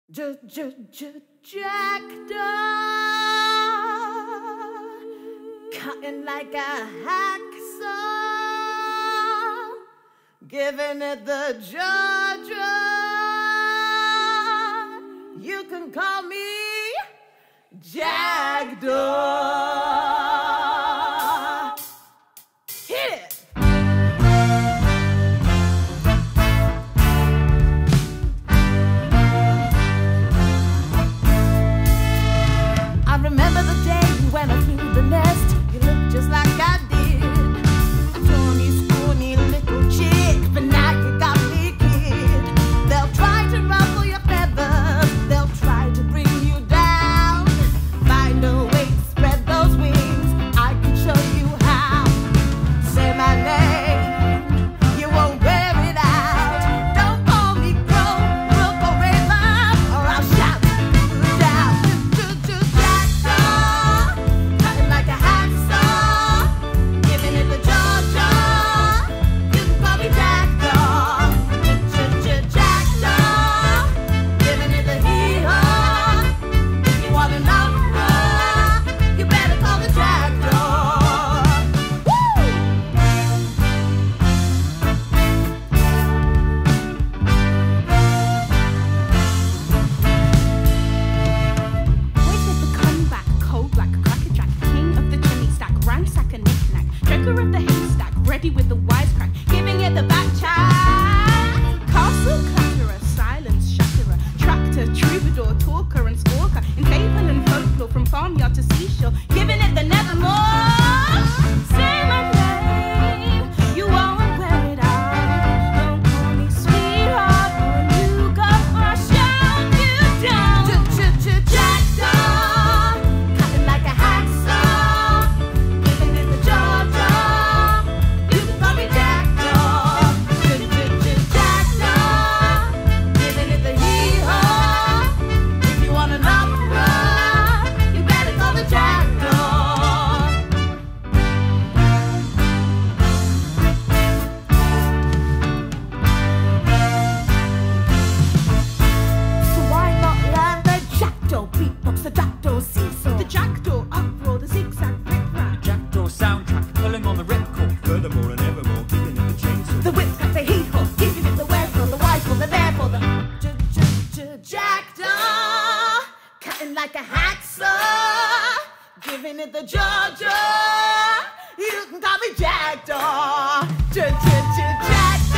Jackdaw, cutting like a hacksaw, giving it the jaw. You can call me Jackdaw. Hit it. I remember the day you went up through the nest. You looked just like I did. A tawny, scrawny little chick, but now you got me, kid. They'll try to ruffle your feathers, they'll try to bring you down. Find a way to spread those wings, I can show you how. Say my name, you won't wear it out. Don't call me crow, rook or raven, or I'll shout you down. Jackdaw, cutting like a hacksaw, giving it the jaw. You can call me Jackdaw. Jackdaw, giving it the hee-haw. If you want an opera, you better call the Jackdaw. Woo! Always with the comeback, cold like a crackerjack, king of the chimney stack, ransack and knick-knack, trekker of the haystack, ready with the wisecrack, giving it the back chat. Castle clatterer, silence shatterer, tractor, troubadour, talker and stalker, in fable and folklore, from farmyard to seashore, giving it the nevermore. Say my name, you won't wear it out. Don't call me sweetheart, when you go, I'll shout you down. Jackdaw, cutting like a hacksaw, giving it the jaw. You can call me Jackdaw. Jackdaw, giving it the hee-haw. If you want an opera, you better call the Jackdaw. So why not learn the Jackdaw beatbox, the Jackdaw seesaw? The jackdaw uproar, the zigzag rip-rap, Jackdaw soundtrack, pulling on the ripcord. Furthermore and evermore, giving it the chainsaw. The whip cut, the hee-haw, giving it the wherefore, the whyfore, the therefore, the Jackdaw, cutting like a hacksaw, giving it the jaw. You can call me Jackdaw. Jackdaw.